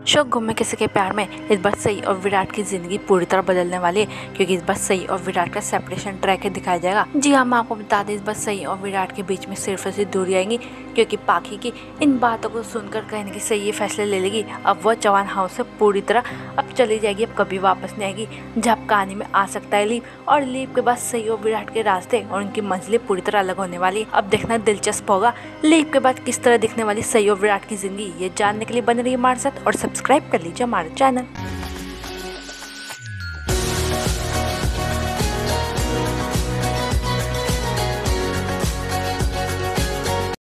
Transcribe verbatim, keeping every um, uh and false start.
Show गुम में किसी के प्यार में इस बार सई और विराट की जिंदगी पूरी तरह बदलने वाली है, क्योंकि इस बार सई और विराट का सेपरेशन ट्रैक दिखाया जाएगा। जी हाँ, मैं आपको बता दें, इस बार सई और विराट के बीच में सिर्फ ऐसी दूरी आएंगी, क्योंकि पाखी की इन बातों को सुनकर कहने की सई ये फैसले ले लेगी अब वह चौहान हाउस से पूरी तरह अब चली जाएगी, अब कभी वापस नहीं आएगी। जब कहानी में आ सकता है लीव, और लीव के बाद सई और विराट के रास्ते और उनकी मंजिलें पूरी तरह अलग होने वाली। अब देखना दिलचस्प होगा लीव के बाद किस तरह दिखने वाली सई और विराट की जिंदगी। ये जानने के लिए बने रहिए हमारे साथ और सब्सक्राइब कर लीजिए हमारे चैनल।